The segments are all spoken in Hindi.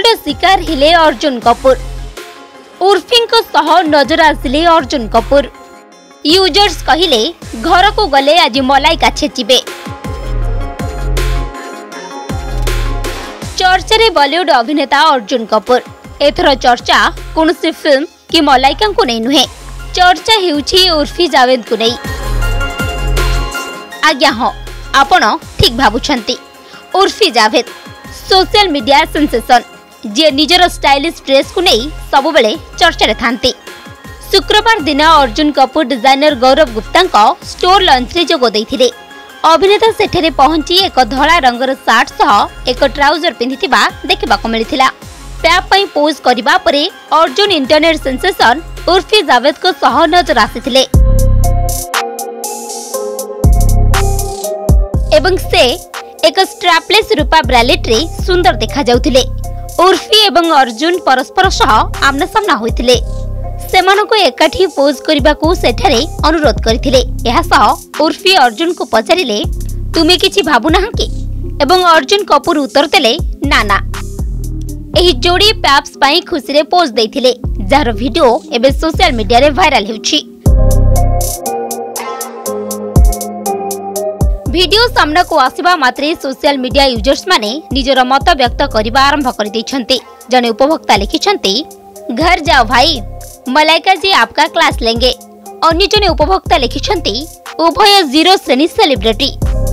ट्रोलर शिकार हेले अर्जुन कपूर। उर्फी सह नजर आसिले अर्जुन कपूर। यूजर्स कहिले घर को गले आज मलाइका छेचिबे। चर्चा बॉलीवुड अभिनेता अर्जुन कपूर। एथर चर्चा कौन फिल्म कि मलाइका को नहीं नुहे, चर्चा हेउछि उर्फी जावेद को नहीं। आज्ञा हाँ, आपण ठीक भावुछंती। Urfi Javed social media sensation, जे निजर स्टाइलिश ड्रेस को नहीं सब बेले चर्चा थांती। शुक्रवार दिन Arjun Kapoor designer Gaurav Gupta store launch रे जोग देइथिले। अभिनेता सेठरे पहुंची एक धला रंगर सार्ट सह एक ट्राउजर पिंधिथिबा देखिबाको मिलिथिला। पैप पई पोज करिबा परे अर्जुन इंटरनेट सेंसेशन उर्फी जावेद को सह नजर आसीथिले एवं से एक स्ट्रैपलेस रूपा ब्रालेट रे सुंदर देखा जाउथिले। उर्फी एवं अर्जुन परस्पर सह आमना सामना होइथिले। सेमानको एकाठी पोज करने को सेठारे अनुरोध करथिले। एहा सह उर्फी अर्जुन को पचारिले, तुमे किछि भाबु नाहा कि? एवं अर्जुन कपूर उत्तर देले, ना ना। एही जोड़ी पैप्स पई खुशी रे पोज देथिले, जार वीडियो एबे सोशल मीडिया रे वायरल हेउछि। वीडियो सामना को आसीबा मात्रे सोशल मीडिया यूजर्स माने निजर मत व्यक्त करबा आरंभ कर दैछन्ते। जने उपभोक्ता लिखिछन्ते, घर जाओ भाई, मलाइका जी आपका क्लास लेंगे। अन्य जने उपभोक्ता लिखिछन्ते, उभय जीरो श्रेणी सेलिब्रिटी।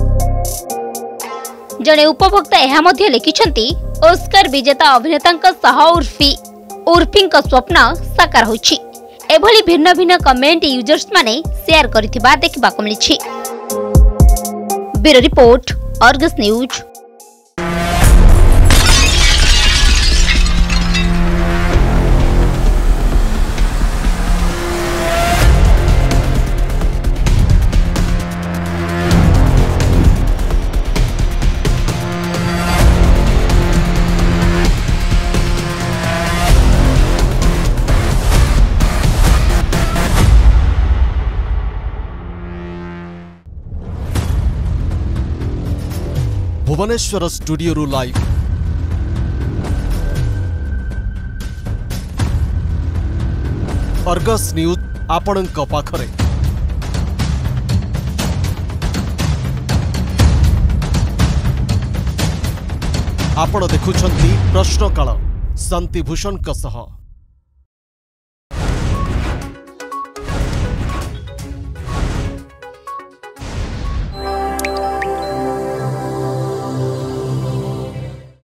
जने उपभोक्ता एहा मध्य लिखिछन्ते, ऑस्कर विजेता अभिनेता सह उर्फी स्वप्न साकार होइछि। एभली भिन्न भिन्न कमेंट यूजर्स माने शेयर करथिबा देखिबाको मिलिछि। Bureau report, Argus news. Bhubaneswar studio live Argus news आपणक पाखरे। आपण देखुछंती प्रश्नकाल शांतिभूषण सह।